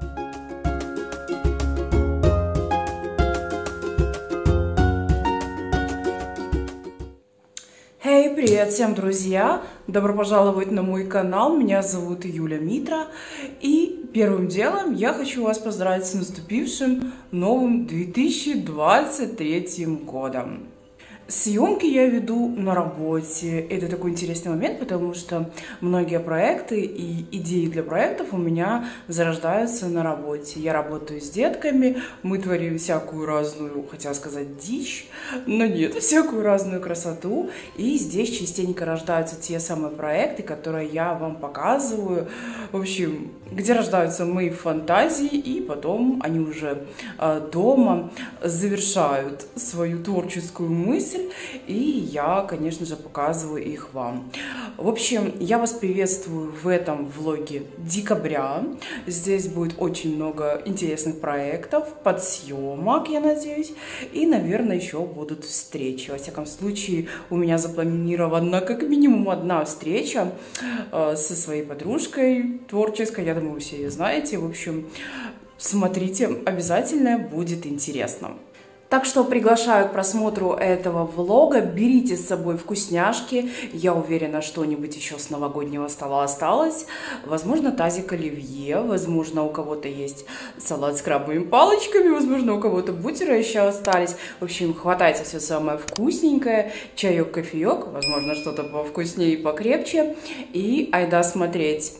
Привет всем, друзья! Добро пожаловать на мой канал. Меня зовут Юля Митра. И первым делом я хочу вас поздравить с наступившим новым 2023 годом. Съемки я веду на работе. Это такой интересный момент, потому что многие проекты и идеи для проектов у меня зарождаются на работе. Я работаю с детками, мы творим всякую разную, хотела сказать, дичь, но нет, всякую разную красоту. И здесь частенько рождаются те самые проекты, которые я вам показываю. В общем, где рождаются мои фантазии, и потом они уже дома завершают свою творческую мысль. И я, конечно же, показываю их вам. В общем, я вас приветствую в этом влоге декабря. Здесь будет очень много интересных проектов, подсъемок, я надеюсь. И, наверное, еще будут встречи. Во всяком случае, у меня запланирована как минимум одна встреча со своей подружкой творческой. Я думаю, вы все ее знаете. В общем, смотрите, обязательно будет интересно. Так что приглашаю к просмотру этого влога, берите с собой вкусняшки, я уверена, что-нибудь еще с новогоднего стола осталось, возможно, тазик оливье, возможно, у кого-то есть салат с крабовыми палочками, возможно, у кого-то бутеры еще остались. В общем, хватайте все самое вкусненькое, чаек, кофеек, возможно, что-то повкуснее и покрепче, и айда смотреть.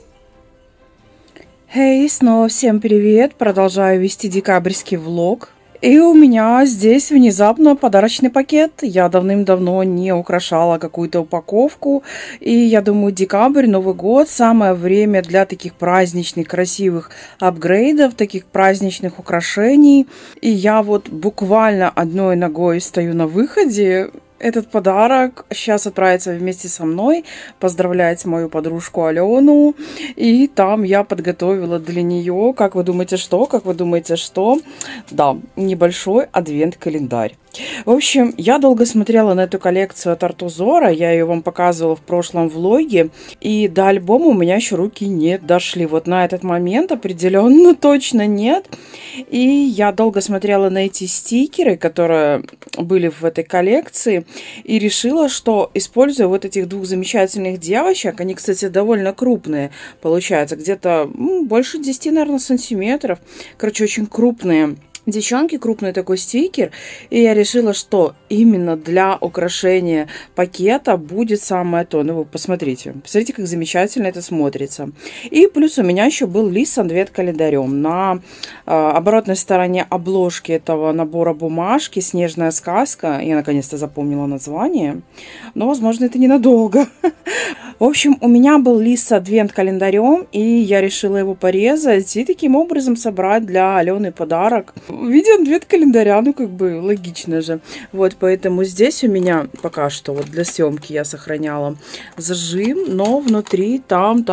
Эй, снова всем привет, продолжаю вести декабрьский влог. И у меня здесь внезапно подарочный пакет. Я давным-давно не украшала какую-то упаковку. И я думаю, декабрь, Новый год, самое время для таких праздничных, красивых апгрейдов, таких праздничных украшений. И я вот буквально одной ногой стою на выходе. Этот подарок сейчас отправится вместе со мной поздравлять мою подружку Алену. И там я подготовила для нее, как вы думаете, что? Как вы думаете, что? Да, небольшой адвент-календарь. В общем, я долго смотрела на эту коллекцию от Артузора, я ее вам показывала в прошлом влоге, и до альбома у меня еще руки не дошли. Вот на этот момент определенно точно нет. И я долго смотрела на эти стикеры, которые были в этой коллекции, и решила, что использую вот этих двух замечательных девочек. Они, кстати, довольно крупные, получается, где-то больше 10, наверное, сантиметров. Короче, очень крупные девчонки, крупный такой стикер, и я решила, что именно для украшения пакета будет самое то. Ну, вы посмотрите, как замечательно это смотрится. И плюс у меня еще был лист с адвент-календарем. На оборотной стороне обложки этого набора бумажки «Снежная сказка». Я наконец-то запомнила название, но, возможно, это ненадолго. В общем, у меня был лист с адвент-календарем, и я решила его порезать и таким образом собрать для Алены подарок в виде адвент-календаря. Ну, как бы логично же. Вот, поэтому здесь у меня пока что вот для съемки я сохраняла зажим, но внутри там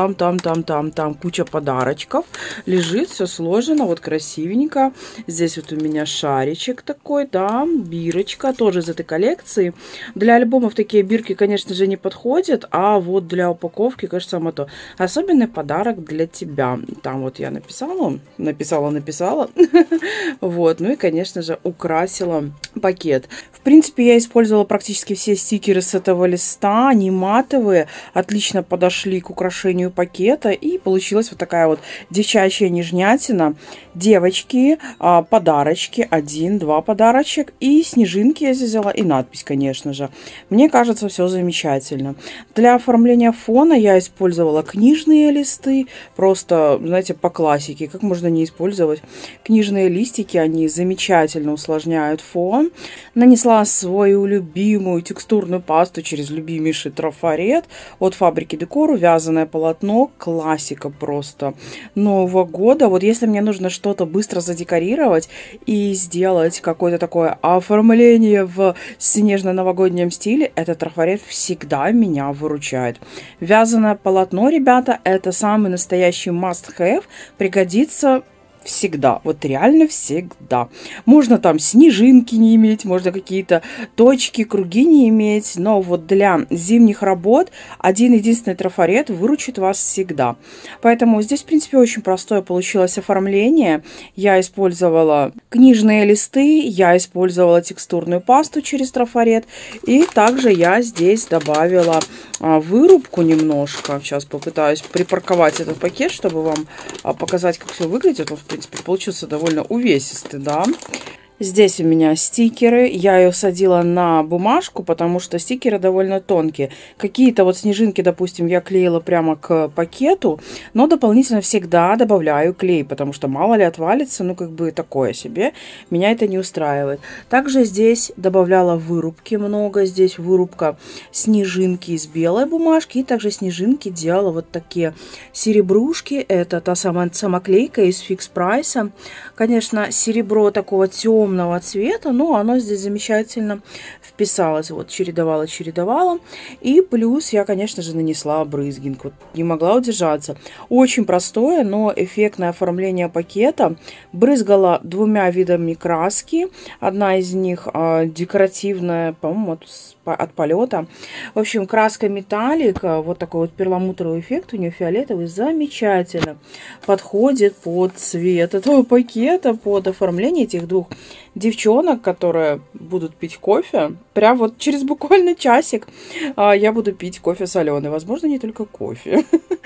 куча подарочков. Лежит все сложено, вот красивенько. Здесь вот у меня шаричек такой, да, бирочка, тоже из этой коллекции. Для альбомов такие бирки, конечно же, не подходят, а вот для упаковки, конечно, само то. Особенный подарок для тебя. Там вот я написала. Вот, ну и, конечно же, украсила пакет. В принципе, я использовала практически все стикеры с этого листа. Они матовые, отлично подошли к украшению пакета. И получилась вот такая вот девчачья нежнятина. Девочки, подарочки, 1-2 подарочек. И снежинки я здесь взяла, и надпись, конечно же. Мне кажется, все замечательно. Для оформления фона я использовала книжные листы. Просто, знаете, по классике. Как можно не использовать книжные листики? Они замечательно усложняют фон. Нанесла свою любимую текстурную пасту через любимейший трафарет от фабрики Декору. Вязаное полотно. Классика просто Нового года. Вот если мне нужно что-то быстро задекорировать и сделать какое-то такое оформление в снежно-новогоднем стиле, этот трафарет всегда меня выручает. Вязаное полотно, ребята, это самый настоящий must-have. Пригодится всегда. Вот реально всегда. Можно там снежинки не иметь, можно какие-то точки, круги не иметь, но вот для зимних работ один единственный трафарет выручит вас всегда. Поэтому здесь, в принципе, очень простое получилось оформление. Я использовала книжные листы, я использовала текстурную пасту через трафарет, и также я здесь добавила вырубку немножко. Сейчас попытаюсь припарковать этот пакет, чтобы вам показать, как все выглядит. Он, в принципе, получился довольно увесистый, да. Здесь у меня стикеры. Я ее садила на бумажку, потому что стикеры довольно тонкие. Какие-то вот снежинки, допустим, я клеила прямо к пакету, но дополнительно всегда добавляю клей, потому что мало ли отвалится, ну как бы такое себе. Меня это не устраивает. Также здесь добавляла вырубки много. Здесь вырубка снежинки из белой бумажки. И также снежинки делала вот такие серебрушки. Это та самая самоклейка из Fix Price. Конечно, серебро такого темного цвета, но оно здесь замечательно вписалось. Вот чередовала. И плюс я, конечно же, нанесла брызгинг. Вот не могла удержаться. Очень простое, но эффектное оформление пакета. Брызгала двумя видами краски. Одна из них декоративная, по-моему, от полета. В общем, краска металлик, вот такой вот перламутровый эффект у нее фиолетовый, замечательно подходит под цвет этого пакета, под оформление этих двух девчонок, которые будут пить кофе. Прям вот через буквально часик я буду пить кофе соленый. Возможно, не только кофе.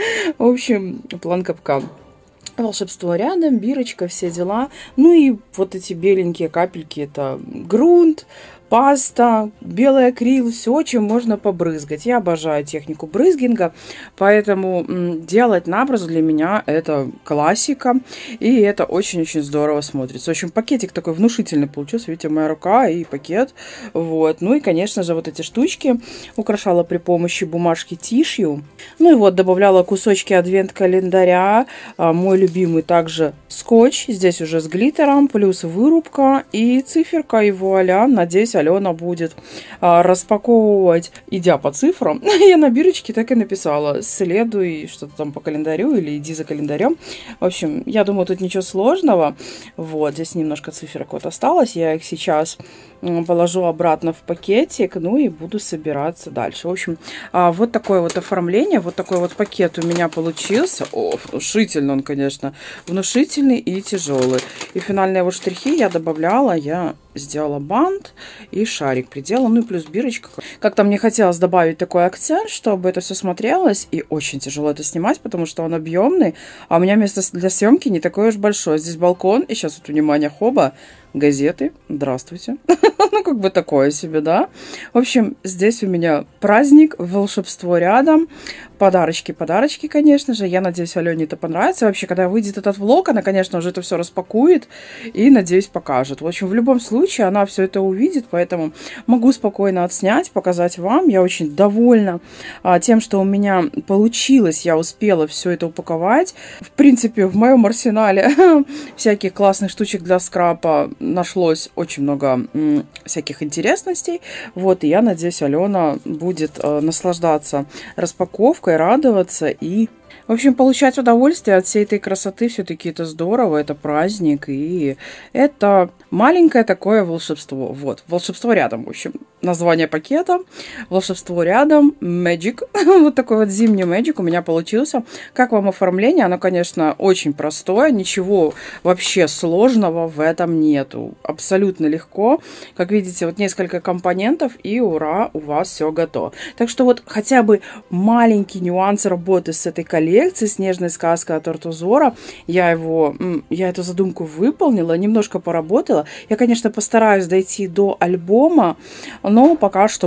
В общем, план капкан. Волшебство рядом, бирочка, все дела. Ну и вот эти беленькие капельки, это грунт, паста, белый акрил, все, чем можно побрызгать. Я обожаю технику брызгинга, поэтому делать наброс для меня это классика, и это очень-очень здорово смотрится. В общем, пакетик такой внушительный получился, видите, моя рука и пакет, вот. Ну и, конечно же, вот эти штучки украшала при помощи бумажки тишью. Ну и вот добавляла кусочки адвент-календаря, мой любимый также скотч, здесь уже с глиттером, плюс вырубка и циферка, и вуаля, надеюсь, Алена будет распаковывать, идя по цифрам. Я на бирочке так и написала: следуй что-то там по календарю или иди за календарем. В общем, я думаю, тут ничего сложного. Вот, здесь немножко циферок вот осталось. Я их сейчас положу обратно в пакетик, ну и буду собираться дальше. В общем, вот такое вот оформление, вот такой вот пакет у меня получился. О, внушительный он, конечно, внушительный и тяжелый. И финальные вот штрихи я добавляла, я сделала бант и шарик придела, ну и плюс бирочка. Как-то мне хотелось добавить такой акцент, чтобы это все смотрелось, и очень тяжело это снимать, потому что он объемный, а у меня место для съемки не такое уж большое. Здесь балкон, и сейчас вот, внимание, хоба, газеты, здравствуйте. Ну, как бы такое себе, да. В общем, здесь у меня праздник, волшебство рядом, подарочки, конечно же. Я надеюсь, Алене это понравится. Вообще, когда выйдет этот влог, она, конечно, уже это все распакует и, надеюсь, покажет. В общем, в любом случае, она все это увидит, поэтому могу спокойно отснять, показать вам. Я очень довольна тем, что у меня получилось. Я успела все это упаковать. В принципе, в моем арсенале всяких классных штучек для скрапа нашлось очень много всяких интересностей. Вот, и я надеюсь, Алена будет наслаждаться распаковкой, радоваться и, в общем, получать удовольствие от всей этой красоты. Все-таки это здорово, это праздник, и это маленькое такое волшебство. Вот, волшебство рядом, в общем, название пакета. Волшебство рядом, Magic. Вот такой вот зимний Magic у меня получился. Как вам оформление? Оно, конечно, очень простое, ничего вообще сложного в этом нету. Абсолютно легко. Как видите, вот несколько компонентов, и ура, у вас все готово. Так что вот хотя бы маленький нюанс работы с этой коллекцией «Снежная сказка от Артузора». Я эту задумку выполнила, немножко поработала. Я, конечно, постараюсь дойти до альбома, но пока что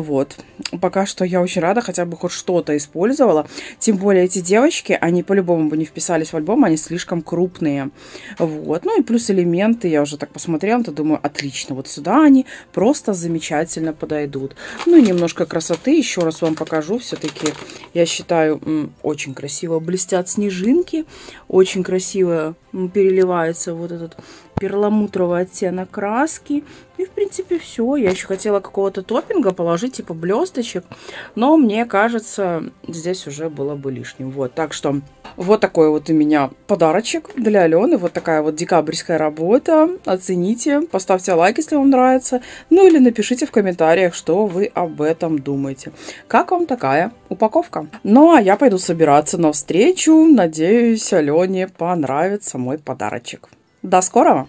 я очень рада, хотя бы хоть что-то использовала. Тем более эти девочки, они по-любому бы не вписались в альбом, они слишком крупные. Вот. Ну и плюс элементы, я уже так посмотрела, то думаю, отлично, вот сюда они просто замечательно подойдут. Ну и немножко красоты, еще раз вам покажу, все-таки, я считаю, очень красиво блестят снежинки, очень красиво переливается вот этот перламутровый оттенок краски. И, в принципе, все. Я еще хотела какого-то топпинга положить, типа блесточек, но мне кажется, здесь уже было бы лишним. Вот, так что вот такой вот у меня подарочек для Алены. Вот такая вот декабрьская работа. Оцените, поставьте лайк, если вам нравится. Ну или напишите в комментариях, что вы об этом думаете. Как вам такая упаковка? Ну, а я пойду собираться на встречу. Надеюсь, Алене понравится мой подарочек. До скорого!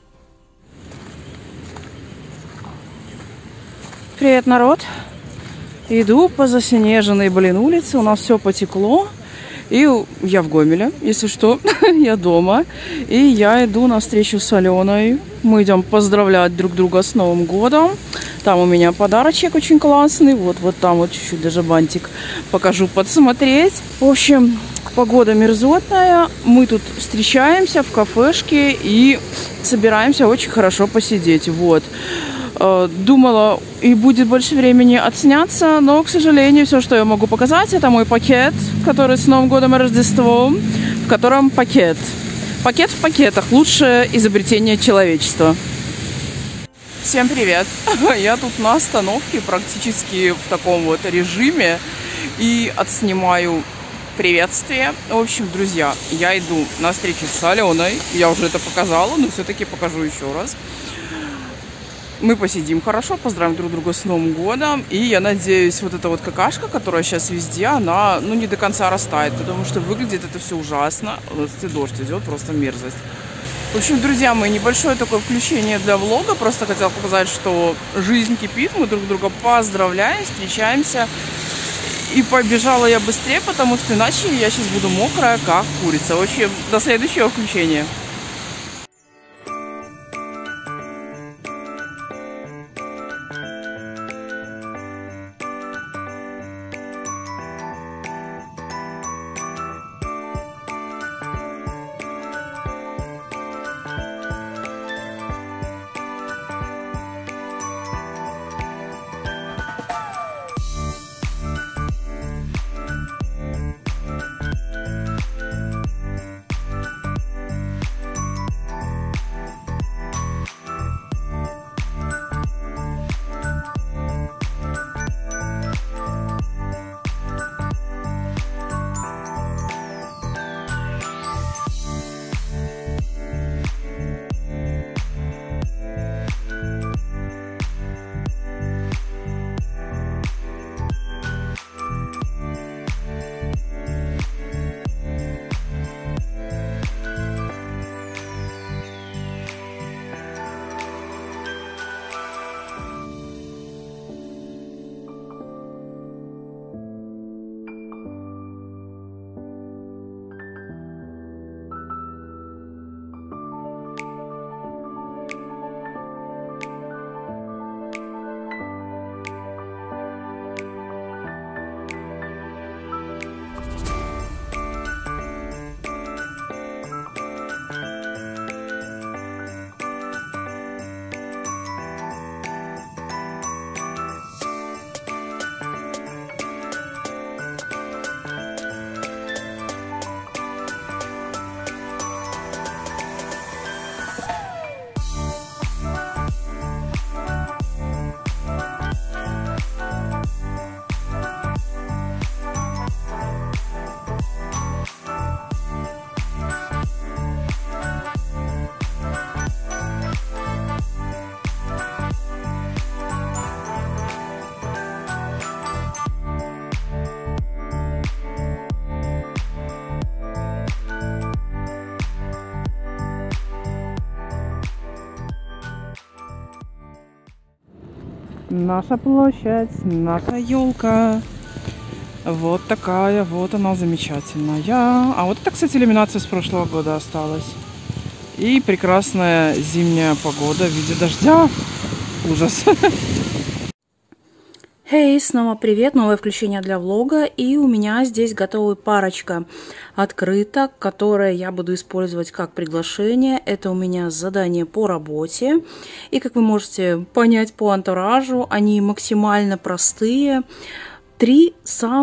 Привет, народ! Иду по заснеженной, улице. У нас все потекло. И я в Гомеле, если что, я дома. И я иду на встречу с Аленой. Мы идем поздравлять друг друга с Новым годом. Там у меня подарочек очень классный. Вот там вот чуть-чуть даже бантик покажу подсмотреть. В общем, погода мерзотная. Мы тут встречаемся в кафешке и собираемся очень хорошо посидеть. Вот. Думала, и будет больше времени отсняться, но, к сожалению, все, что я могу показать, это мой пакет, который с Новым годом и Рождеством, в котором пакет. Пакет в пакетах. Лучшее изобретение человечества. Всем привет! Я тут на остановке, практически в таком вот режиме, и отснимаю приветствие. В общем, друзья, я иду на встречу с Аленой. Я уже это показала, но все-таки покажу еще раз. Мы посидим хорошо, поздравим друг друга с Новым годом. И я надеюсь, вот эта вот какашка, которая сейчас везде, она, ну, не до конца растает, потому что выглядит это все ужасно. Вот дождь идет, просто мерзость. В общем, друзья мои, небольшое такое включение для влога. Просто хотела показать, что жизнь кипит, мы друг друга поздравляем, встречаемся. И побежала я быстрее, потому что иначе я сейчас буду мокрая, как курица. В общем, до следующего включения. Наша площадь, наша елка. Вот такая вот она замечательная. А вот это, кстати, иллюминация с прошлого года осталась. И прекрасная зимняя погода в виде дождя. Ужас. Hey, снова привет, новое включение для влога, и у меня здесь готовая парочка открыток, которые я буду использовать как приглашение. Это у меня задание по работе, и как вы можете понять по антуражу, они максимально простые. 3 самых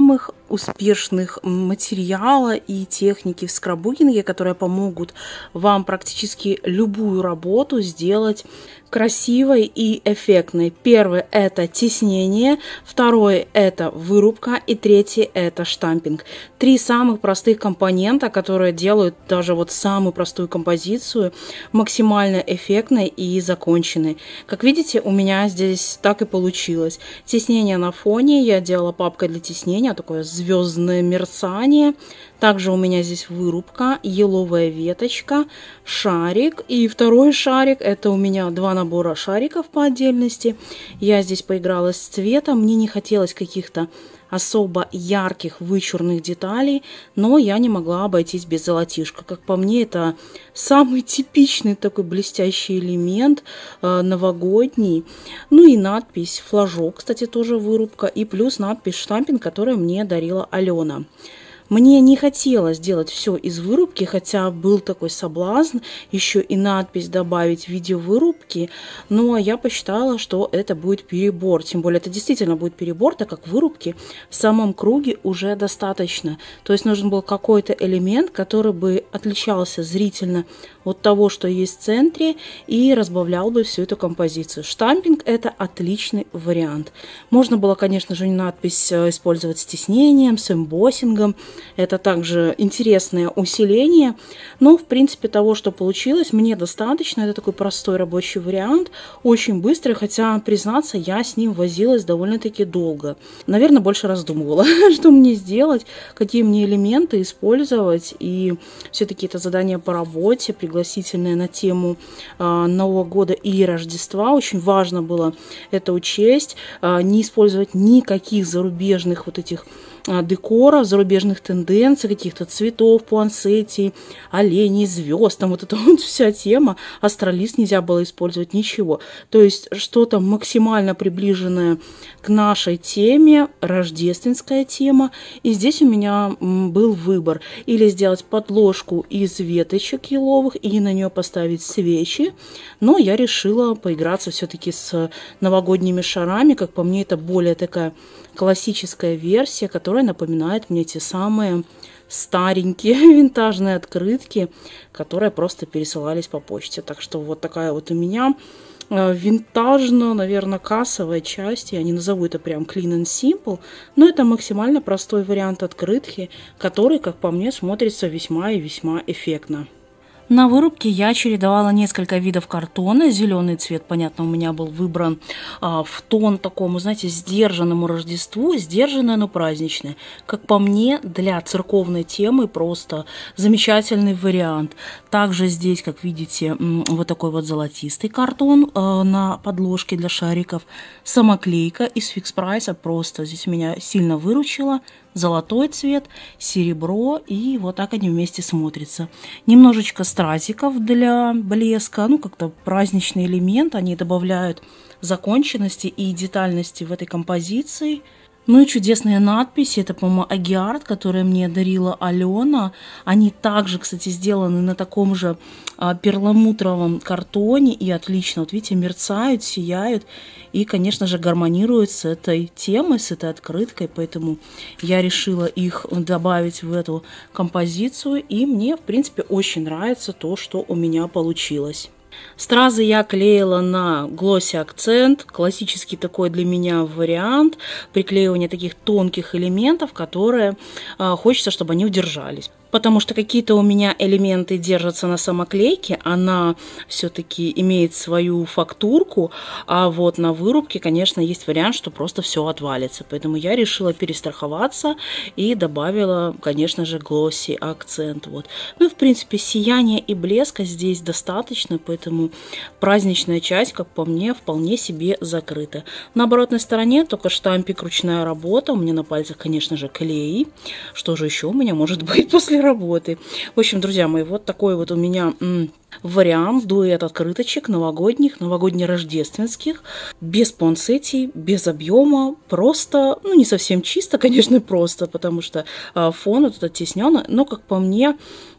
успешных материала и техники в скраббукинге, которые помогут вам практически любую работу сделать красивой и эффектной. Первый – это теснение, второй – это вырубка и третий – это штампинг. 3 самых простых компонента, которые делают даже вот самую простую композицию максимально эффектной и законченной. Как видите, у меня здесь так и получилось. Теснение на фоне, я делала папкой для теснения, такое звездное мерцание. Также у меня здесь вырубка, еловая веточка, шарик. И второй шарик, это у меня 2 набора шариков по отдельности. Я здесь поигралась с цветом, мне не хотелось каких-то особо ярких вычурных деталей, но я не могла обойтись без золотишка. Как по мне, это самый типичный такой блестящий элемент, новогодний. Ну и надпись флажок, кстати, тоже вырубка, и плюс надпись штампинг, которую мне дарила Алена. Мне не хотелось делать все из вырубки, хотя был такой соблазн еще и надпись добавить в виде вырубки, но я посчитала, что это будет перебор. Тем более это действительно будет перебор, так как вырубки в самом круге уже достаточно. То есть нужен был какой-то элемент, который бы отличался зрительно от того, что есть в центре, и разбавлял бы всю эту композицию. Штампинг – это отличный вариант. Можно было, конечно же, надпись использовать с тиснением, с эмбоссингом. Это также интересное усиление, но, в принципе, того, что получилось, мне достаточно. Это такой простой рабочий вариант, очень быстрый, хотя, признаться, я с ним возилась довольно-таки долго. Наверное, больше раздумывала, что мне сделать, какие мне элементы использовать, и все-таки это задание по работе, пригласительное на тему Нового года и Рождества. Очень важно было это учесть, не использовать никаких зарубежных вот этих декора, зарубежных тенденций, каких-то цветов, пуансетий, оленей, звезд, там вот эта вот вся тема. Астролист нельзя было использовать, ничего. То есть что-то максимально приближенное к нашей теме, рождественская тема. И здесь у меня был выбор. Или сделать подложку из веточек еловых и на нее поставить свечи. Но я решила поиграться все-таки с новогодними шарами. Как по мне, это более такая классическая версия, которая напоминает мне те самые старенькие винтажные открытки, которые просто пересылались по почте. Так что вот такая вот у меня винтажно, наверное, кассовая часть. Я не назову это прям clean and simple, но это максимально простой вариант открытки, который, как по мне, смотрится весьма и весьма эффектно. На вырубке я чередовала несколько видов картона. Зеленый цвет, понятно, у меня был выбран в тон такому, знаете, сдержанному Рождеству. Сдержанное, но праздничное. Как по мне, для церковной темы просто замечательный вариант. Также здесь, как видите, вот такой вот золотистый картон на подложке для шариков. Самоклейка из Fix Price просто здесь меня сильно выручила. Золотой цвет, серебро, и вот так они вместе смотрятся. Немножечко стразиков для блеска, ну как-то праздничный элемент, они добавляют законченности и детальности в этой композиции. Ну и чудесные надписи, это, по-моему, Агиарт, которые мне дарила Алена. Они также, кстати, сделаны на таком же перламутровом картоне и отлично, вот видите, мерцают, сияют и, конечно же, гармонируют с этой темой, с этой открыткой, поэтому я решила их добавить в эту композицию, и мне, в принципе, очень нравится то, что у меня получилось. Стразы я клеила на глоссе акцент, классический такой для меня вариант приклеивания таких тонких элементов, которые хочется, чтобы они удержались. Потому что какие-то у меня элементы держатся на самоклейке, она все-таки имеет свою фактурку, а вот на вырубке, конечно, есть вариант, что просто все отвалится. Поэтому я решила перестраховаться и добавила, конечно же, глосси акцент. Вот. Ну и, в принципе, сияния и блеска здесь достаточно, поэтому праздничная часть, как по мне, вполне себе закрыта. На оборотной стороне только штампик, ручная работа. У меня на пальцах, конечно же, клей. Что же еще у меня может быть после работы? В общем, друзья мои, вот такой вот у меня вариант, дуэт открыточек новогодних, новогодне-рождественских, без пуансетий, без объема, просто, ну не совсем чисто, конечно, просто, потому что фон вот этот тесненный, но, как по мне,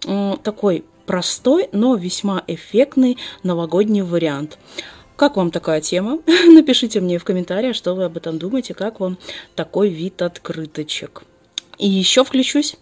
такой простой, но весьма эффектный новогодний вариант. Как вам такая тема? Напишите мне в комментариях, что вы об этом думаете, как вам такой вид открыточек. И еще включусь.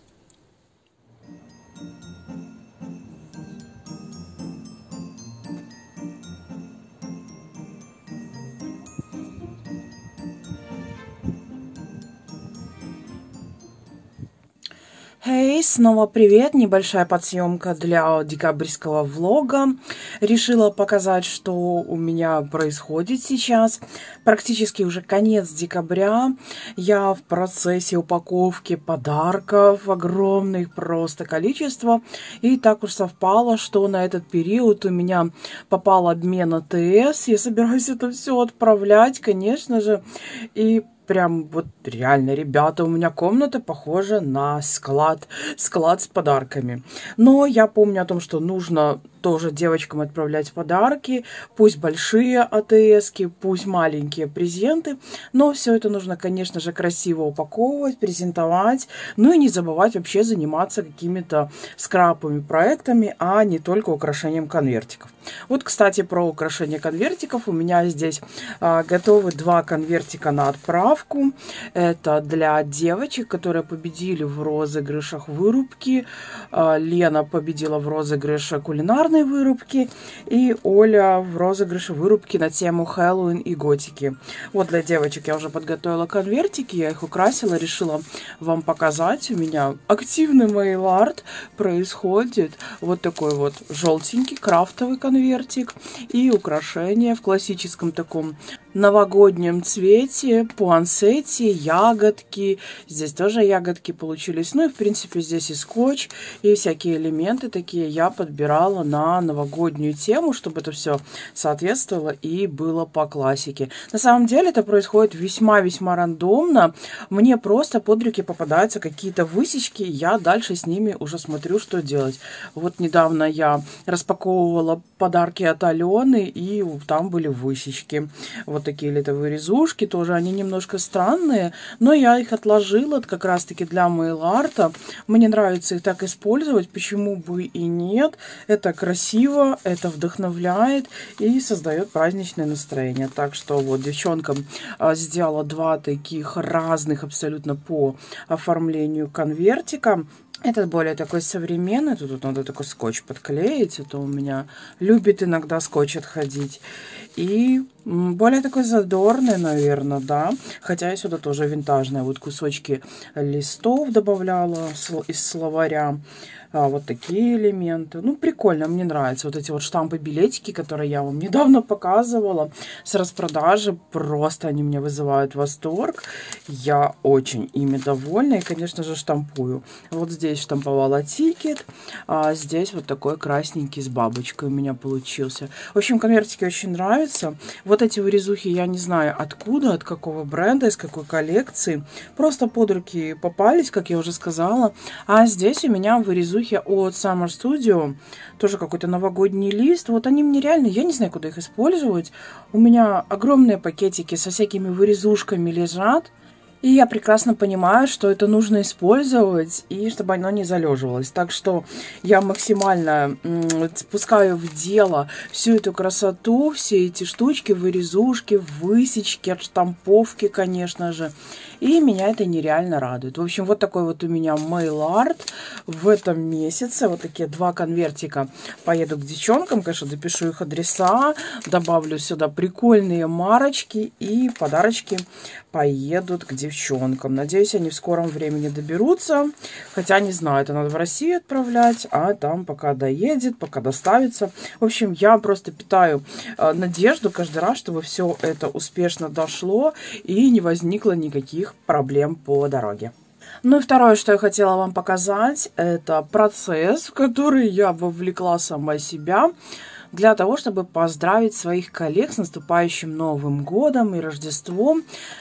Эй, снова привет! Небольшая подсъемка для декабрьского влога. Решила показать, что у меня происходит сейчас. Практически уже конец декабря. Я в процессе упаковки подарков, огромных просто количество. И так уж совпало, что на этот период у меня попал обмен АТС. Я собираюсь это все отправлять, конечно же. И прям вот реально, ребята, у меня комната похожа на склад с подарками. Но я помню о том, что нужно тоже девочкам отправлять подарки, пусть большие АТСки, пусть маленькие презенты, но все это нужно, конечно же, красиво упаковывать, презентовать, ну и не забывать вообще заниматься какими-то скраповыми проектами, а не только украшением конвертиков. Вот, кстати, про украшение конвертиков. У меня здесь готовы 2 конвертика на отправку. Это для девочек, которые победили в розыгрышах вырубки. Лена победила в розыгрыше кулинарной вырубки. И Оля в розыгрыше вырубки на тему Хэллоуин и готики. Вот для девочек я уже подготовила конвертики. Я их украсила, решила вам показать. У меня активный мейл-арт происходит. Вот такой вот желтенький крафтовый конвертик и украшения в классическом таком новогоднем цвете, пуансетти, ягодки. Здесь тоже ягодки получились. Ну и в принципе здесь и скотч, и всякие элементы такие я подбирала на новогоднюю тему, чтобы это все соответствовало и было по классике. На самом деле это происходит весьма-весьма рандомно. Мне просто под руки попадаются какие-то высечки, я дальше с ними уже смотрю, что делать. Вот недавно я распаковывала подарки от Алены, и там были высечки. Вот такие литовые резушки, тоже они немножко странные, но я их отложила как раз-таки для мейл-арта. Мне нравится их так использовать, почему бы и нет. Это красиво, это вдохновляет и создает праздничное настроение. Так что вот девчонкам сделала 2 таких разных абсолютно по оформлению конвертика. Этот более такой современный, тут надо такой скотч подклеить, это у меня любит иногда скотч отходить. И более такой задорный, наверное, да, хотя я сюда тоже винтажные, вот кусочки листов добавляла из словаря. Вот такие элементы. Ну, прикольно, мне нравятся вот эти вот штампы-билетики, которые я вам недавно показывала с распродажи. Просто они меня вызывают восторг. Я очень ими довольна и, конечно же, штампую. Вот здесь штамповала тикет, а здесь вот такой красненький с бабочкой у меня получился. В общем, конвертики очень нравятся. Вот эти вырезухи я не знаю откуда, от какого бренда, из какой коллекции. Просто под руки попались, как я уже сказала. А здесь у меня вырезухи от Summer Studio, тоже какой-то новогодний лист. Вот они мне реально, я не знаю, куда их использовать. У меня огромные пакетики со всякими вырезушками лежат. И я прекрасно понимаю, что это нужно использовать, и чтобы оно не залеживалось. Так что я максимально спускаю в дело всю эту красоту, все эти штучки, вырезушки, высечки, отштамповки, конечно же. И меня это нереально радует. В общем, вот такой вот у меня мейл-арт в этом месяце. Вот такие 2 конвертика. Поеду к девчонкам, конечно, допишу их адреса, добавлю сюда прикольные марочки, и подарочки поедут к девчонкам. Надеюсь, они в скором времени доберутся. Хотя, не знаю, это надо в Россию отправлять, а там пока доедет, пока доставится. В общем, я просто питаю надежду каждый раз, чтобы все это успешно дошло и не возникло никаких проблем по дороге. Ну и второе, что я хотела вам показать, это процесс, в который я вовлекла сама себя, для того, чтобы поздравить своих коллег с наступающим Новым годом и Рождеством.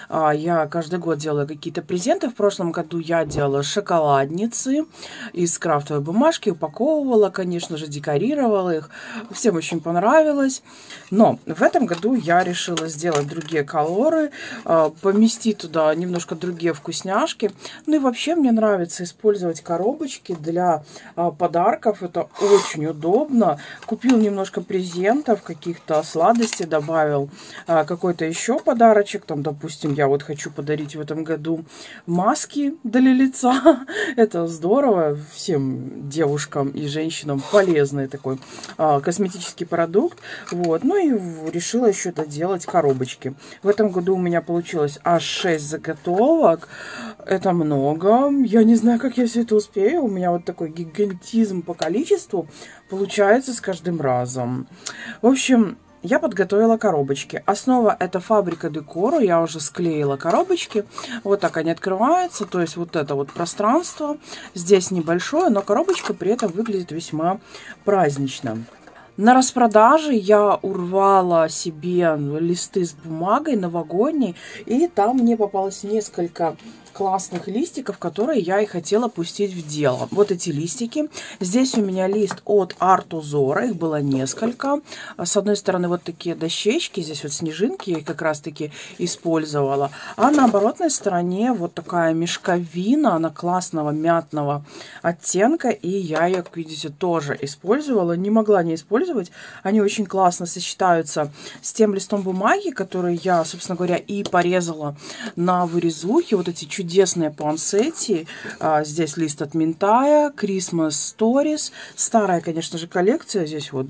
Я каждый год делаю какие-то презенты. В прошлом году я делала шоколадницы из крафтовой бумажки, упаковывала, конечно же, декорировала их. Всем очень понравилось. Но в этом году я решила сделать другие колоры, поместить туда немножко другие вкусняшки. Ну и вообще мне нравится использовать коробочки для подарков. Это очень удобно. Купил немножко нету презентов, каких-то сладостей добавил, какой-то еще подарочек. Там, допустим, я вот хочу подарить в этом году маски для лица. Это здорово, всем девушкам и женщинам полезный такой косметический продукт. Вот. Ну и решила еще доделать коробочки. В этом году у меня получилось аж 6 заготовок. Это много. Я не знаю, как я все это успею. У меня вот такой гигантизм по количеству получается с каждым разом. В общем, я подготовила коробочки. Основа — это Фабрика Декора. Я уже склеила коробочки. Вот так они открываются. То есть вот это вот пространство. Здесь небольшое, но коробочка при этом выглядит весьма празднично. На распродаже я урвала себе листы с бумагой новогодней. И там мне попалось несколько классных листиков, которые я и хотела пустить в дело. Вот эти листики. Здесь у меня лист от Art Узора. Их было несколько. С одной стороны вот такие дощечки. Здесь вот снежинки я их как раз таки использовала. А на оборотной стороне вот такая мешковина. Она классного мятного оттенка. И я ее, как видите, тоже использовала. Не могла не использовать. Они очень классно сочетаются с тем листом бумаги, который я, собственно говоря, и порезала на вырезухе. Вот эти чудесные пуансетти. Здесь лист от Минтая, Christmas Stories. Старая, конечно же, коллекция. Здесь вот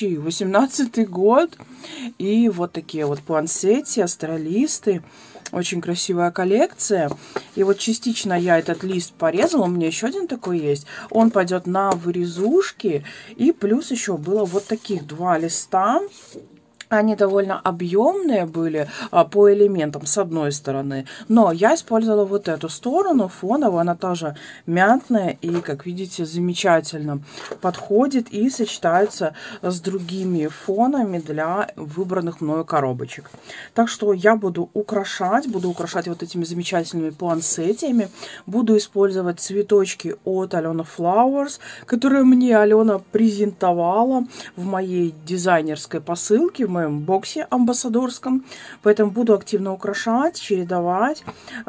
2018 год. И вот такие вот пуансетти, астролисты. Очень красивая коллекция. И вот частично я этот лист порезала. У меня еще один такой есть. Он пойдет на вырезушки. И плюс еще было вот таких два листа. Они довольно объемные были по элементам с одной стороны. Но я использовала вот эту сторону фоновую. Она тоже мятная и, как видите, замечательно подходит и сочетается с другими фонами для выбранных мною коробочек. Так что я буду украшать вот этими замечательными пуансетиями. Буду использовать цветочки от Alona Flowers, которые мне Алена презентовала в моей дизайнерской посылке, в моем боксе амбассадорском. Поэтому буду активно украшать, чередовать.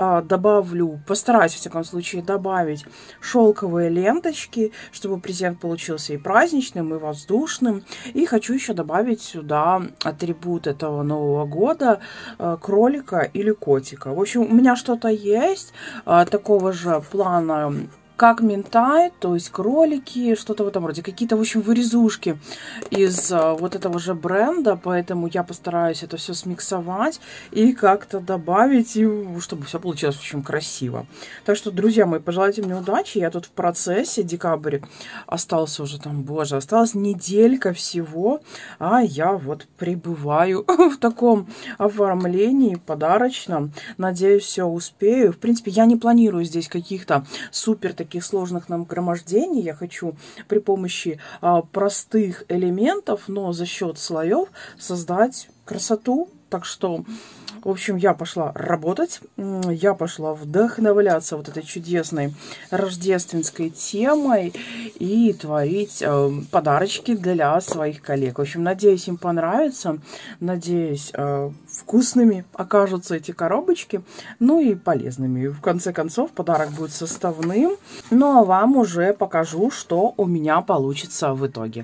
Добавлю, постараюсь, в всяком случае, добавить шелковые ленточки, чтобы презент получился и праздничным, и воздушным. И хочу еще добавить сюда атрибут этого Нового года, кролика или котика. В общем, у меня что-то есть такого же плана, как Минтай, то есть кролики, что-то в этом роде. Какие-то, в общем, вырезушки из вот этого же бренда. Поэтому я постараюсь это все смиксовать и как-то добавить, и чтобы все получилось, в общем, красиво. Так что, друзья мои, пожелайте мне удачи. Я тут в процессе. Декабрь остался уже там, боже, осталась неделька всего. А я вот пребываю в таком оформлении подарочном. Надеюсь, все успею. В принципе, я не планирую здесь каких-то супер таких сложных нагромождений. Я хочу при помощи простых элементов, но за счет слоев создать красоту. Так что, в общем, я пошла работать, я пошла вдохновляться вот этой чудесной рождественской темой и творить подарочки для своих коллег. В общем, надеюсь, им понравится, надеюсь, вкусными окажутся эти коробочки, ну и полезными. И в конце концов, подарок будет составным. Ну, а вам уже покажу, что у меня получится в итоге.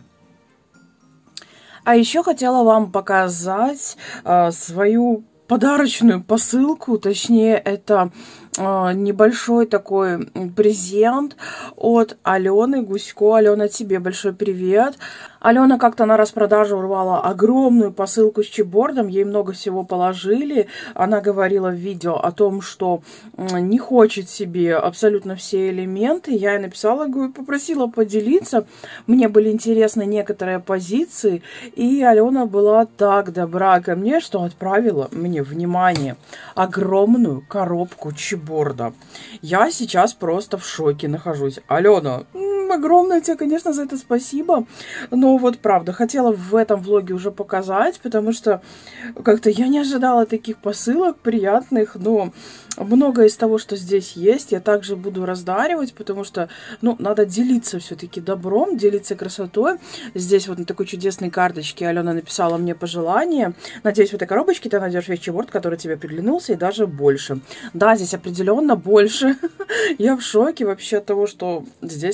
А еще хотела вам показать свою подарочную посылку, точнее, это небольшой такой презент от Алены Гусько. Алена, тебе большой привет. Алена как-то на распродаже урвала огромную посылку с чипбордом, ей много всего положили. Она говорила в видео о том, что не хочет себе абсолютно все элементы. Я ей написала, говорю, попросила поделиться. Мне были интересны некоторые позиции, и Алена была так добра ко мне, что отправила мне, внимание, огромную коробку чипборда. Я сейчас просто в шоке нахожусь. Алена, огромное тебе, конечно, за это спасибо. Но вот правда, хотела в этом влоге уже показать, потому что как-то я не ожидала таких посылок приятных, но многое из того, что здесь есть, я также буду раздаривать, потому что, ну, надо делиться все-таки добром, делиться красотой. Здесь вот на такой чудесной карточке Алена написала мне пожелание. Надеюсь, в этой коробочке ты найдешь весь чипборд, который тебе приглянулся, и даже больше. Да, здесь определенно больше. Я в шоке вообще от того, что здесь вообще лежит.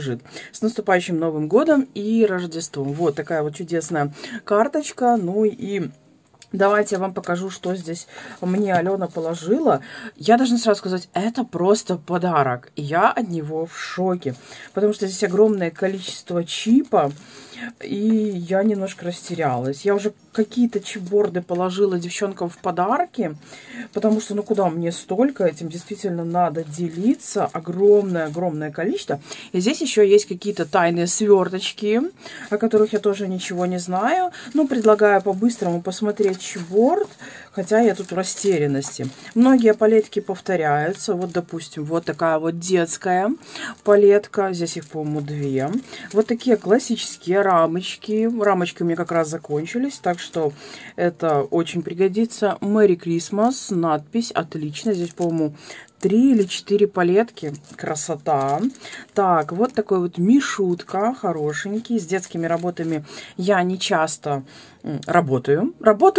лежит. С наступающим Новым годом и Рождеством. Вот такая вот чудесная карточка. Ну и давайте я вам покажу, что здесь мне Алена положила. Я должна сразу сказать, это просто подарок. И я от него в шоке. Потому что здесь огромное количество чипа. И я немножко растерялась. Я уже какие-то чипборды положила девчонкам в подарки. Потому что, ну куда мне столько? Этим действительно надо делиться. Огромное-огромное количество. И здесь еще есть какие-то тайные сверточки, о которых я тоже ничего не знаю. Ну, предлагаю по-быстрому посмотреть чипборд. Хотя я тут в растерянности. Многие палетки повторяются. Вот, допустим, вот такая вот детская палетка. Здесь их, по-моему, 2. Вот такие классические рамочки. Рамочки у меня как раз закончились. Так что это очень пригодится. Merry Christmas. Надпись отлично. Здесь, по-моему, 3 или 4 палетки. Красота. Так, вот такой вот мишутка. Хорошенький. С детскими работами я не часто работаю.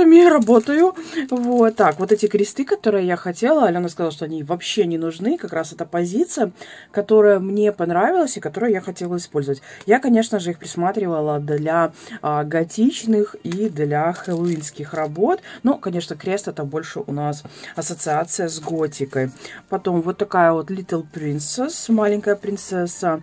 Вот так. Вот эти кресты, которые я хотела. Алена сказала, что они вообще не нужны. Как раз эта позиция, которая мне понравилась и которую я хотела использовать. Я, конечно же, их присматривала для готичных и для хэллоуинских работ. Но, конечно, крест это больше у нас ассоциация с готикой. Потом вот такая вот Little Princess, маленькая принцесса.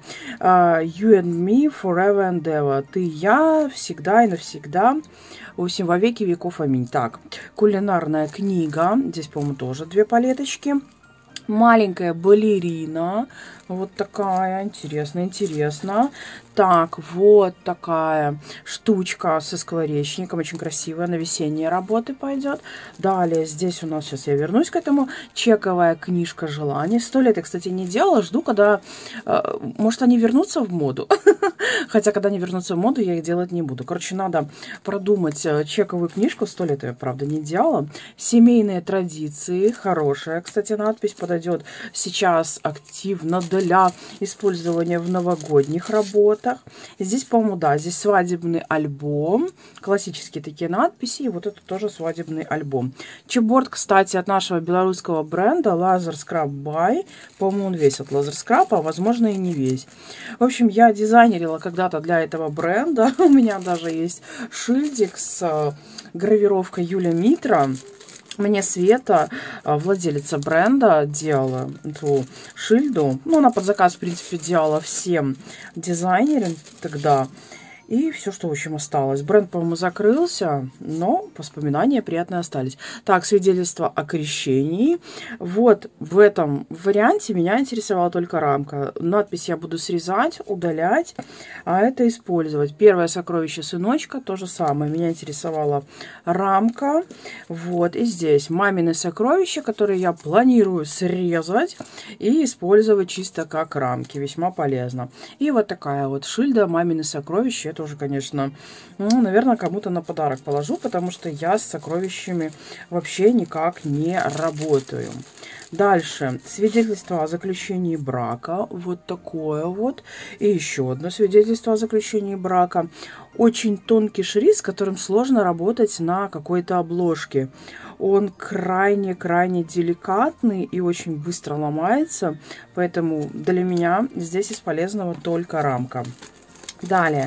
You and me forever and ever. Ты, я, всегда и навсегда. В общем, во веки веков, аминь. Так, кулинарная книга. Здесь, по-моему, тоже 2 палеточки. Маленькая балерина. Вот такая. Интересно. Так, вот такая штучка со скворечником. Очень красивая. На весенние работы пойдет. Далее здесь у нас, сейчас я вернусь к этому, чековая книжка желаний. 100 лет я, кстати, не делала. Жду, когда, может, они вернутся в моду. Хотя, когда они вернутся в моду, я их делать не буду. Короче, надо продумать чековую книжку. 100 лет я, правда, не делала. Семейные традиции. Хорошая, кстати, надпись. Подойдет сейчас активно для использования в новогодних работах. Здесь, по-моему, да, здесь свадебный альбом. Классические такие надписи. И вот это тоже свадебный альбом. Чипборд, кстати, от нашего белорусского бренда Laser Scrap By. По-моему, он весь от Laser Scrap, а возможно и не весь. В общем, я дизайнерила когда-то для этого бренда. У меня даже есть шильдик с гравировкой Юля Митра. Мне Света, владелица бренда, делала эту шильду. Ну, она под заказ, в принципе, делала всем дизайнерам тогда. И все, что, в общем, осталось. Бренд, по-моему, закрылся, но воспоминания приятные остались. Так, свидетельство о крещении. Вот в этом варианте меня интересовала только рамка. Надпись я буду срезать, удалять, а это использовать. Первое сокровище сыночка, то же самое. Меня интересовала рамка. Вот, и здесь мамины сокровища, которые я планирую срезать и использовать чисто как рамки. Весьма полезно. И вот такая вот шильда мамины сокровища. Тоже, конечно, ну, наверное, кому-то на подарок положу, потому что я с сокровищами вообще никак не работаю. Дальше. Свидетельство о заключении брака. Вот такое вот. И еще одно свидетельство о заключении брака. Очень тонкий шрифт, с которым сложно работать на какой-то обложке. Он крайне деликатный и очень быстро ломается. Поэтому для меня здесь из полезного только рамка. Далее,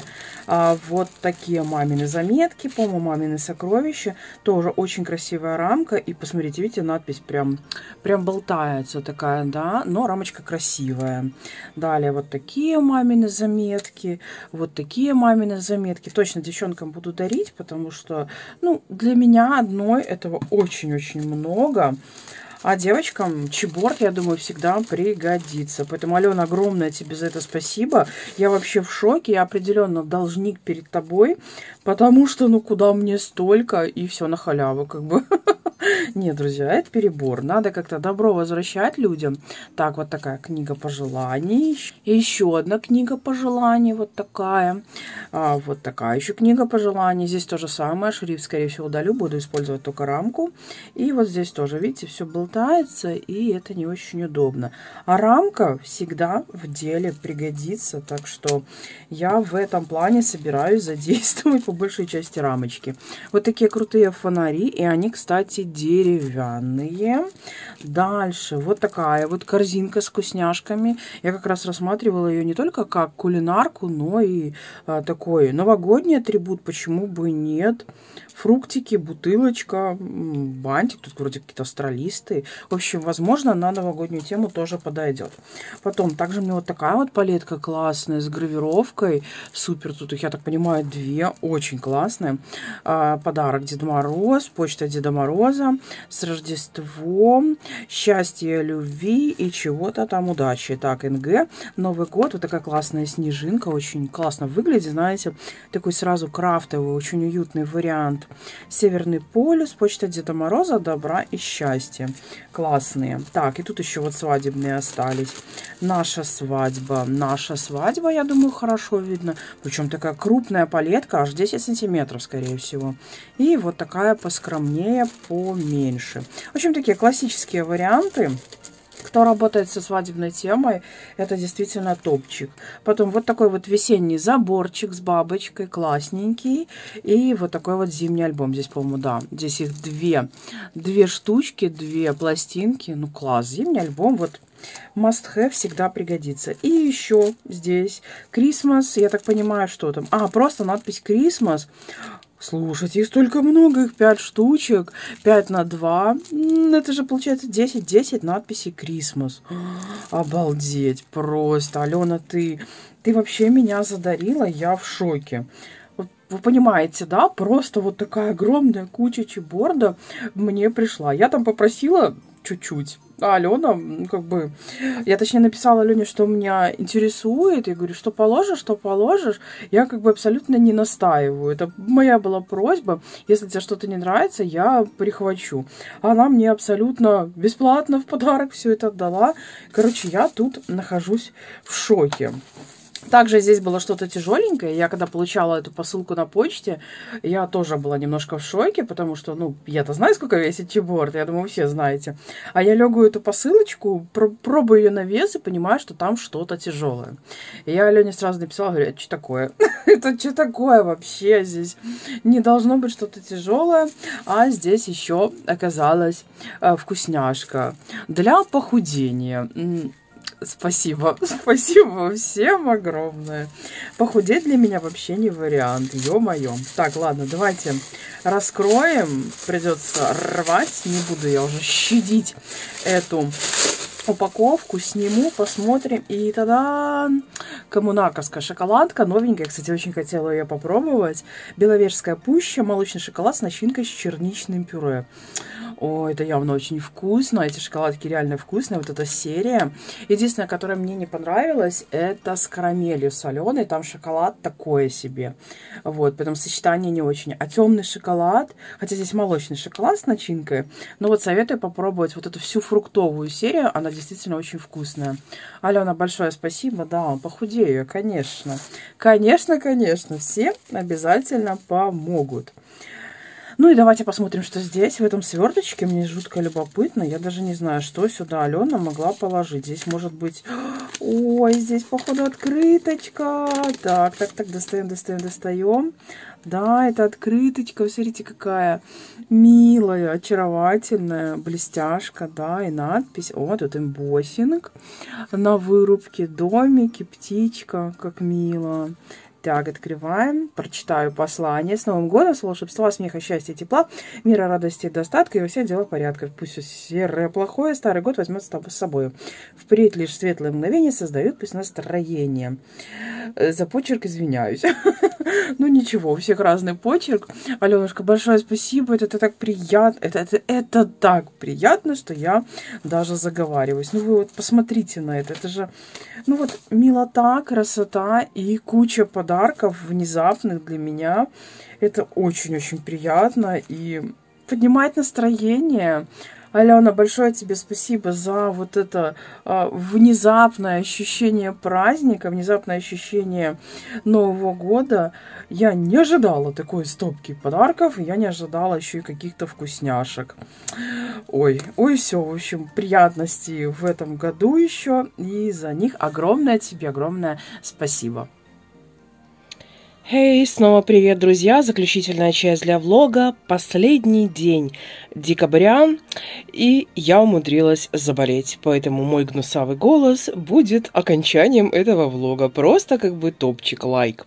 вот такие мамины заметки, по-моему, мамины сокровища. Тоже очень красивая рамка. И посмотрите, видите, надпись прям болтается такая, да, но рамочка красивая. Далее, вот такие мамины заметки, вот такие мамины заметки. Точно девчонкам буду дарить, потому что, ну, для меня одной этого очень-очень много. А девочкам чипборд, я думаю, всегда пригодится. Поэтому, Алена, огромное тебе за это спасибо. Я вообще в шоке. Я определенно должник перед тобой. Потому что, ну, куда мне столько? И все на халяву, как бы. Нет, друзья, это перебор. Надо как-то добро возвращать людям. Так, вот такая книга пожеланий. И еще одна книга пожеланий. Вот такая. Вот такая еще книга пожеланий. Здесь то же самое. Шрифт, скорее всего, удалю. Буду использовать только рамку. И вот здесь тоже, видите, все болтается. И это не очень удобно. А рамка всегда в деле пригодится. Так что я в этом плане собираюсь задействовать по большей части рамочки. Вот такие крутые фонари. И они, кстати, деревянные. Дальше вот такая вот корзинка с вкусняшками. Я как раз рассматривала ее не только как кулинарку, но и такой новогодний атрибут, почему бы нет. Фруктики, бутылочка, бантик, тут вроде какие-то астролисты. В общем, возможно, на новогоднюю тему тоже подойдет. Потом, также мне вот такая вот палетка классная с гравировкой. Супер, тут их, я так понимаю, две, очень классные. Подарок Дед Мороз, почта Деда Мороза с Рождеством, счастья, любви и чего-то там удачи. Так, НГ, Новый год, вот такая классная снежинка, очень классно выглядит, знаете, такой сразу крафтовый, очень уютный вариант. Северный полюс, почта Деда Мороза, добра и счастья. Классные. Так, и тут еще вот свадебные остались. Наша свадьба, я думаю, хорошо видно. Причем такая крупная палетка, аж 10 сантиметров, скорее всего. И вот такая поскромнее, поменьше. В общем, такие классические варианты. Кто работает со свадебной темой, это действительно топчик. Потом вот такой вот весенний заборчик с бабочкой, классненький. И вот такой вот зимний альбом. Здесь, по-моему, да, здесь их две штучки, две пластинки. Ну, класс, зимний альбом, вот must have, всегда пригодится. И еще здесь Christmas, я так понимаю, что там. Просто надпись Christmas. Слушайте, их столько много, их 5 штучек, 5 на 2. Это же получается 10 надписей Christmas. Обалдеть, просто. Алена, ты вообще меня задарила, я в шоке. Вы понимаете, да? Просто вот такая огромная куча чиборда мне пришла. Я там попросила чуть-чуть. А Алена, как бы, я точнее написала Алене, что меня интересует. Я говорю, что положишь, что положишь. Я как бы абсолютно не настаиваю. Это моя была просьба. Если тебе что-то не нравится, я прихвачу. Она мне абсолютно бесплатно в подарок все это отдала. Короче, я тут нахожусь в шоке. Также здесь было что-то тяжеленькое. Я когда получала эту посылку на почте, я тоже была немножко в шоке, потому что, ну, я-то знаю, сколько весит чиборд, я думаю, вы все знаете. А я легаю эту посылочку, пробую ее на вес и понимаю, что там что-то тяжелое. И я Алене сразу написала, говорю, это что такое? Это что такое вообще здесь? Не должно быть что-то тяжелое, а здесь еще оказалась вкусняшка для похудения. Спасибо всем огромное. Похудеть для меня вообще не вариант, ё-моё. Так, ладно, давайте раскроем. Придется рвать, не буду я уже щадить эту упаковку. Сниму, посмотрим. И тогда коммунаковская шоколадка, новенькая. Кстати, очень хотела ее попробовать. Беловежская пуща, молочный шоколад с начинкой с черничным пюре. О, это явно очень вкусно. Эти шоколадки реально вкусные. Вот эта серия. Единственное, которое мне не понравилось, это с карамелью соленой. Там шоколад такое себе. Вот, поэтому сочетание не очень. А темный шоколад, хотя здесь молочный шоколад с начинкой, но вот советую попробовать вот эту всю фруктовую серию. Она действительно очень вкусная. Алена, большое спасибо. Да, похудею, конечно. Конечно. Все обязательно помогут. Ну и давайте посмотрим, что здесь, в этом сверточке. Мне жутко любопытно. Я даже не знаю, что сюда Алена могла положить. Здесь может быть... Ой, здесь, походу, открыточка. Так, достаем. Да, это открыточка. Смотрите, какая милая, очаровательная блестяшка. Да, и надпись. О, тут эмбоссинг на вырубке. Домики, птичка, как мило. Так, открываем, прочитаю послание. С Новым годом, с волшебства, смеха, счастья, тепла, мира, радости, достатка и во все дела порядка. Пусть все серое, плохое, старый год возьмет с собой. Впредь лишь светлые мгновения создают пусть настроение. За почерк извиняюсь. Ну ничего, у всех разный почерк. Аленушка, большое спасибо, это так приятно. Это так приятно, что я даже заговариваюсь. Ну вы вот посмотрите на это. Это же, ну вот, милота, красота и куча подарков внезапных для меня. Это очень-очень приятно и поднимает настроение. Алена, большое тебе спасибо за вот это внезапное ощущение праздника, внезапное ощущение Нового года. Я не ожидала такой стопки подарков, я не ожидала еще и каких-то вкусняшек. Ой, все, в общем, приятностей в этом году еще, и за них огромное тебе, огромное спасибо. Эй, снова привет, друзья! Заключительная часть для влога. Последний день декабря, и я умудрилась заболеть. Поэтому мой гнусавый голос будет окончанием этого влога. Просто как бы топчик, лайк.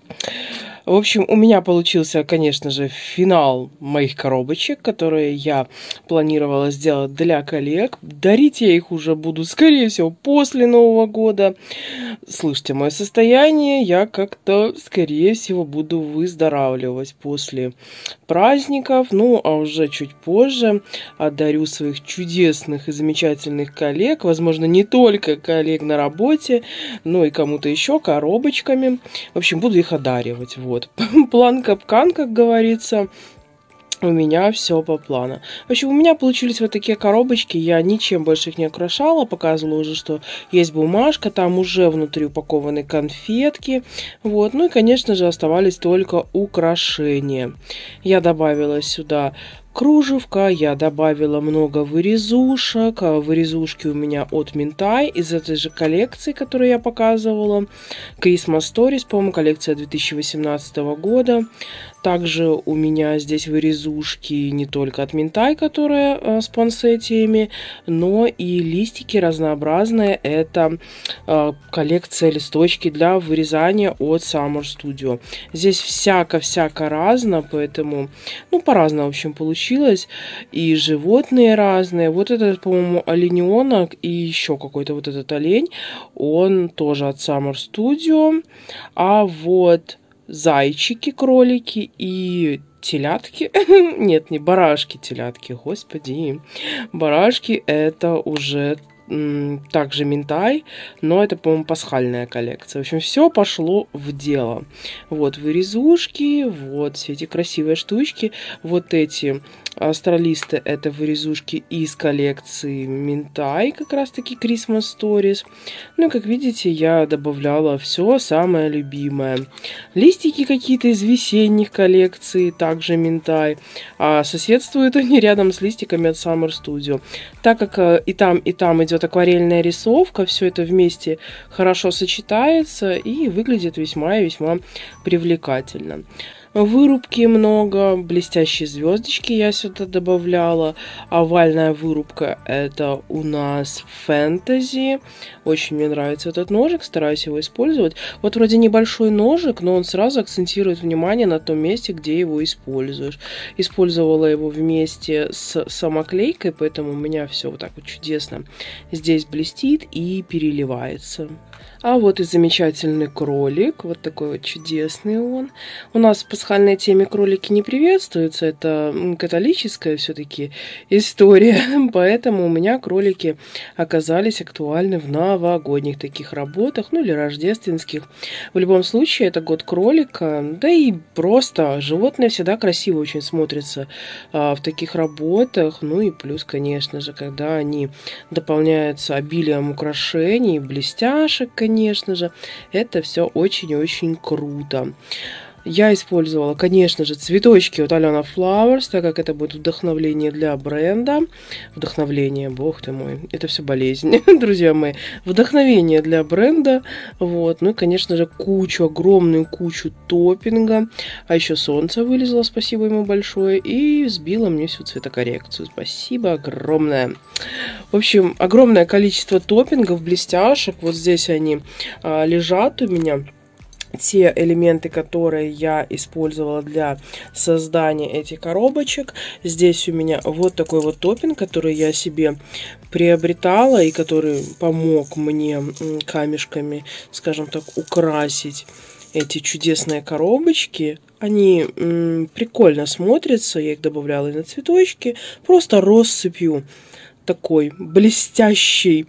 В общем, у меня получился, конечно же, финал моих коробочек, которые я планировала сделать для коллег. Дарить я их уже буду, скорее всего, после Нового года. Слышите, мое состояние, я как-то, скорее всего, буду выздоравливать после праздников. Ну, а уже чуть позже одарю своих чудесных и замечательных коллег, возможно, не только коллег на работе, но и кому-то еще коробочками. В общем, буду их одаривать. Вот. План капкан, как говорится. У меня все по плану. В общем, у меня получились вот такие коробочки. Я ничем больше их не украшала. Показывала уже, что есть бумажка. Там уже внутри упакованы конфетки. Вот. Ну и, конечно же, оставались только украшения. Я добавила сюда кружевка, я добавила много вырезушек. Вырезушки у меня от Минтай из этой же коллекции, которую я показывала. Christmas Stories, по-моему, коллекция 2018 года. Также у меня здесь вырезушки не только от Минтай, которые с пансетиями, но и листики разнообразные. Это коллекция листочки для вырезания от Summer Studio. Здесь всяко-всяко разно, поэтому, ну, по-разному, в общем, получилось. И животные разные. Вот этот, по-моему, олененок и еще какой-то вот этот олень, он тоже от Summer Studio. А вот зайчики, кролики и телятки. Нет, не барашки, телятки, господи. Барашки это уже также Минтай, но это, по-моему, пасхальная коллекция. В общем, все пошло в дело. Вот вырезушки, вот все эти красивые штучки. Вот эти астролисты, это вырезушки из коллекции Минтай, как раз таки Christmas Stories. Ну, как видите, я добавляла все самое любимое. Листики какие-то из весенних коллекций, также Минтай. А соседствуют они рядом с листиками от Summer Studio. Так как и там идет акварельная рисовка, все это вместе хорошо сочетается и выглядит весьма и весьма привлекательно. Вырубки много, блестящие звездочки я сюда добавляла. Овальная вырубка это у нас фэнтези. Очень мне нравится этот ножик, стараюсь его использовать. Вот вроде небольшой ножик, но он сразу акцентирует внимание на том месте, где его используешь. Использовала его вместе с самоклейкой, поэтому у меня все вот так вот чудесно здесь блестит и переливается. А вот и замечательный кролик, вот такой вот чудесный он. У нас в пасхальной теме кролики не приветствуются, это католическая все-таки история, поэтому у меня кролики оказались актуальны в новогодних таких работах, ну или рождественских. В любом случае, это год кролика, да и просто животное всегда красиво очень смотрится в таких работах, ну и плюс, конечно же, когда они дополняются обилием украшений, блестяшек, конечно же, это все очень-очень круто. Я использовала, конечно же, цветочки от Alena Flowers, так как это будет вдохновление для бренда. Вдохновление, бог ты мой, это все болезнь, друзья мои. Вдохновение для бренда, вот. Ну и, конечно же, огромную кучу топпинга. А еще солнце вылезло, спасибо ему большое, и сбило мне всю цветокоррекцию. Спасибо огромное. В общем, огромное количество топпингов, блестяшек. Вот здесь они лежат у меня. Те элементы, которые я использовала для создания этих коробочек. Здесь у меня вот такой вот топпинг, который я себе приобретала и который помог мне камешками, скажем так, украсить эти чудесные коробочки. Они прикольно смотрятся, я их добавляла и на цветочки, просто россыпью такой блестящей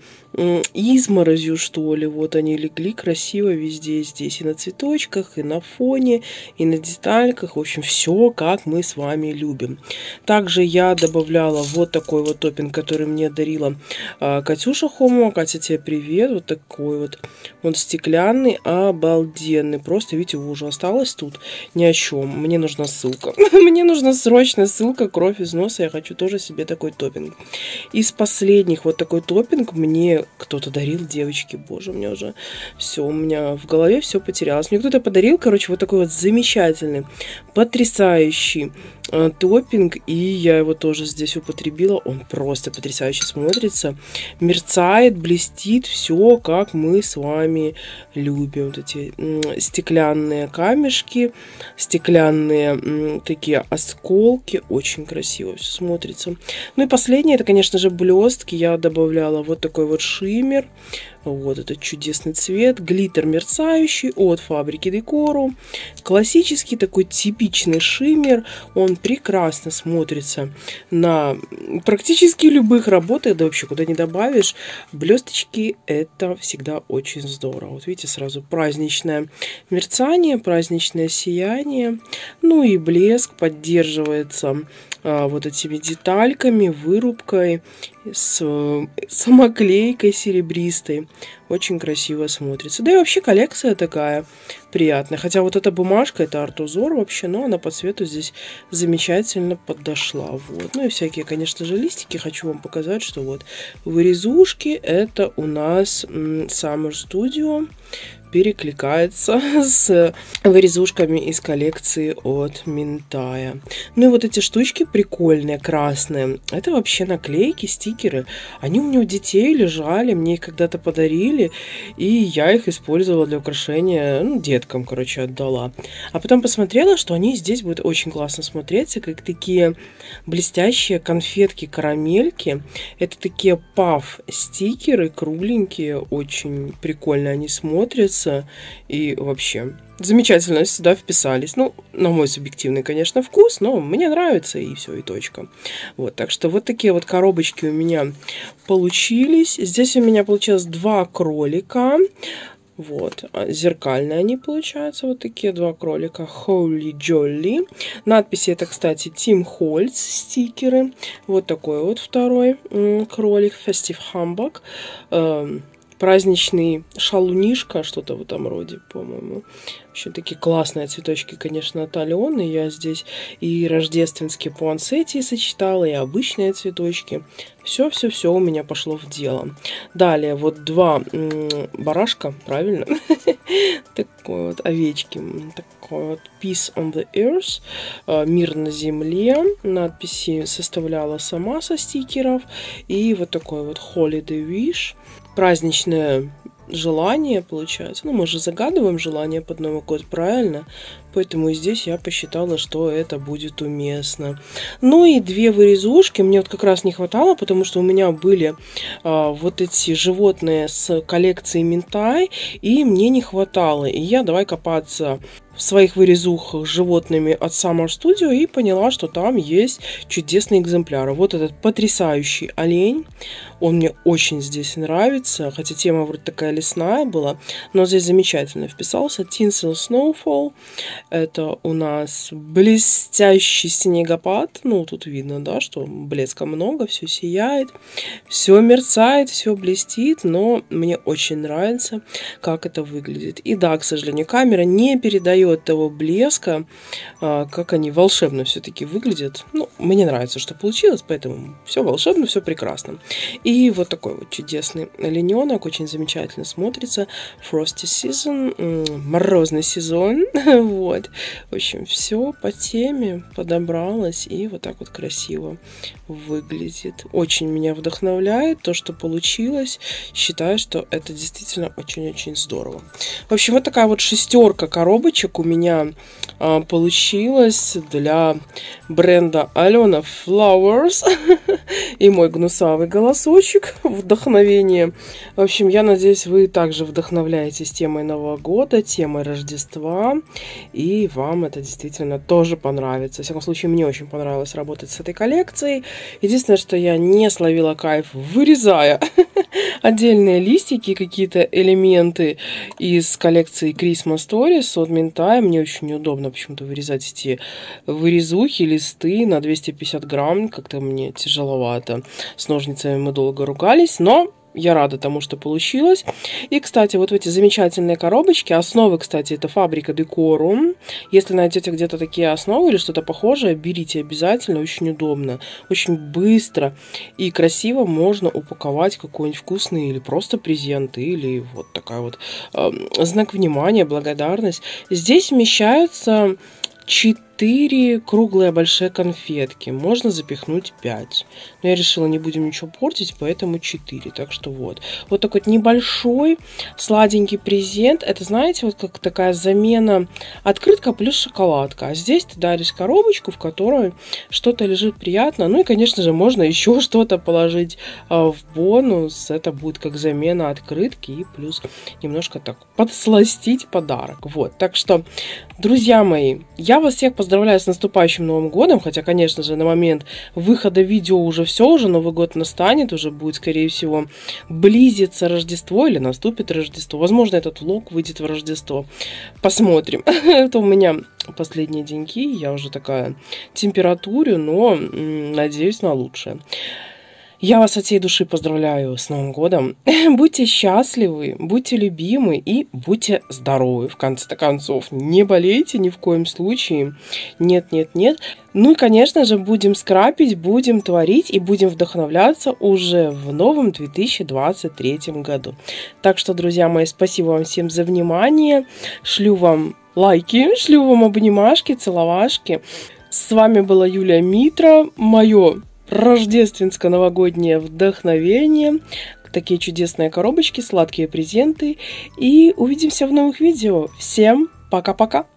изморозью, что ли. Вот они легли красиво везде здесь. И на цветочках, и на фоне, и на детальках. В общем, все как мы с вами любим. Также я добавляла вот такой вот топпинг, который мне дарила Катюша Хомо. Катя, тебе привет. Вот такой вот. Он стеклянный, обалденный. Просто, видите, его уже осталось тут ни о чем. Мне нужна ссылка. Мне нужна срочная ссылка, кровь из носа. Я хочу тоже себе такой топпинг. Из последних вот такой топпинг мне мне кто-то дарил, девочки, боже, мне уже все, у меня в голове все потерялось. Мне кто-то подарил, короче, вот такой вот замечательный, потрясающий топпинг, и я его тоже здесь употребила. Он просто потрясающе смотрится, мерцает, блестит, все как мы с вами любим. Вот эти стеклянные камешки, стеклянные такие осколки, очень красиво все смотрится. Ну и последнее, это, конечно же, блестки. Я добавляла вот такой вот шиммер. Вот этот чудесный цвет, глиттер мерцающий от фабрики Декору. Классический такой типичный шиммер. Он прекрасно смотрится на практически любых работах. Да вообще куда не добавишь. Блесточки это всегда очень здорово. Вот видите, сразу праздничное мерцание, праздничное сияние. Ну и блеск поддерживается вот этими детальками, вырубкой, с самоклейкой серебристой. Очень красиво смотрится. Да и вообще коллекция такая приятная. Хотя вот эта бумажка, это арт-узор вообще, но она по цвету здесь замечательно подошла. Вот. Ну и всякие, конечно же, листики. Хочу вам показать, что вот вырезушки, это у нас Summer Studio. Перекликается с вырезушками из коллекции от Минтая. Ну и вот эти штучки прикольные, красные. Это вообще наклейки, стикеры. Они у меня у детей лежали, мне их когда-то подарили, и я их использовала для украшения, ну, деткам, короче, отдала. А потом посмотрела, что они здесь будут очень классно смотреться, как такие блестящие конфетки-карамельки. Это такие паф-стикеры, кругленькие, очень прикольно они смотрятся. И вообще замечательно сюда вписались. Ну, на мой субъективный, конечно, вкус, но мне нравится, и все, и точка. Вот, так что вот такие вот коробочки у меня получились. Здесь у меня получилось 2 кролика. Вот, зеркальные они получаются, вот такие 2 кролика, Holy Jolly. Надписи это, кстати, Tim Holtz стикеры. Вот такой вот второй кролик, Festive Humbug. Праздничный шалунишка, что-то в этом роде, по-моему. Еще такие классные цветочки, конечно, от Алены. Я здесь и рождественские пуансетии сочетала, и обычные цветочки. Все у меня пошло в дело. Далее вот 2 барашка, правильно? Такой вот овечки. Такой вот Peace on the Earth. Мир на земле. Надписи составляла сама со стикеров. И вот такой вот Holiday Wish. Праздничное желание получается. Ну, мы же загадываем желание под Новый год, правильно? Поэтому и здесь я посчитала, что это будет уместно. Ну и 2 вырезушки мне вот как раз не хватало, потому что у меня были вот эти животные с коллекции Минтай, и мне не хватало. И я давай копаться в своих вырезухах с животными от Summer Studio и поняла, что там есть чудесные экземпляры. Вот этот потрясающий олень. Он мне очень здесь нравится, хотя тема вроде такая лесная была, но здесь замечательно вписался. Tinsel Snowfall. Это у нас блестящий снегопад. Ну, тут видно, да, что блеска много, все сияет, все мерцает, все блестит, но мне очень нравится, как это выглядит. И да, к сожалению, камера не передает того блеска, как они волшебно все-таки выглядят. Ну, мне нравится, что получилось, поэтому все волшебно, все прекрасно. И вот такой вот чудесный олененок, очень замечательно смотрится. Frosty Season, морозный сезон, вот. В общем, все по теме подобралось и вот так вот красиво выглядит. Очень меня вдохновляет то, что получилось. Считаю, что это действительно очень-очень здорово. В общем, вот такая вот 6 коробочек у меня получилась для бренда Alena Flowers. И мой гнусавый голосочек, вдохновение. В общем, я надеюсь, вы также вдохновляетесь темой Нового года, темой Рождества, и вам это действительно тоже понравится. В всяком случае, мне очень понравилось работать с этой коллекцией. Единственное, что я не словила кайф, вырезая отдельные листики, какие-то элементы из коллекции Christmas Stories от Минтая. Мне очень неудобно почему-то вырезать эти вырезухи, листы на 250 грамм. Как-то мне тяжеловато. С ножницами мы долго ругались, но я рада тому, что получилось. И, кстати, вот в эти замечательные коробочки. Основы, кстати, это фабрика Декорум. Если найдете где-то такие основы или что-то похожее, берите обязательно. Очень удобно, очень быстро и красиво можно упаковать какой-нибудь вкусный или просто презент, или вот такая вот знак внимания, благодарность. Здесь вмещаются 4 круглые большие конфетки. Можно запихнуть 5. Но я решила, не будем ничего портить, поэтому 4. Так что вот. Вот такой вот небольшой сладенький презент. Это, знаете, вот как такая замена открытка плюс шоколадка. А здесь ты даришь коробочку, в которой что-то лежит приятно. Ну и, конечно же, можно еще что-то положить в бонус. Это будет как замена открытки и плюс немножко так подсластить подарок. Вот. Так что, друзья мои, я вас всех поздравляю с наступающим Новым годом, хотя, конечно же, на момент выхода видео уже все, уже Новый год настанет, уже будет, скорее всего, близиться Рождество или наступит Рождество. Возможно, этот влог выйдет в Рождество. Посмотрим. Это у меня последние деньки, я уже такая температурю, но надеюсь на лучшее. Я вас от всей души поздравляю с Новым годом. Будьте счастливы, будьте любимы и будьте здоровы. В конце концов, не болейте ни в коем случае. Нет, нет, нет. Ну и, конечно же, будем скрапить, будем творить и будем вдохновляться уже в новом 2023 году. Так что, друзья мои, спасибо вам всем за внимание. Шлю вам лайки, шлю вам обнимашки, целовашки. С вами была Юлия Митра. Мое рождественско-новогоднее вдохновение, такие чудесные коробочки, сладкие презенты. И увидимся в новых видео. Всем пока-пока!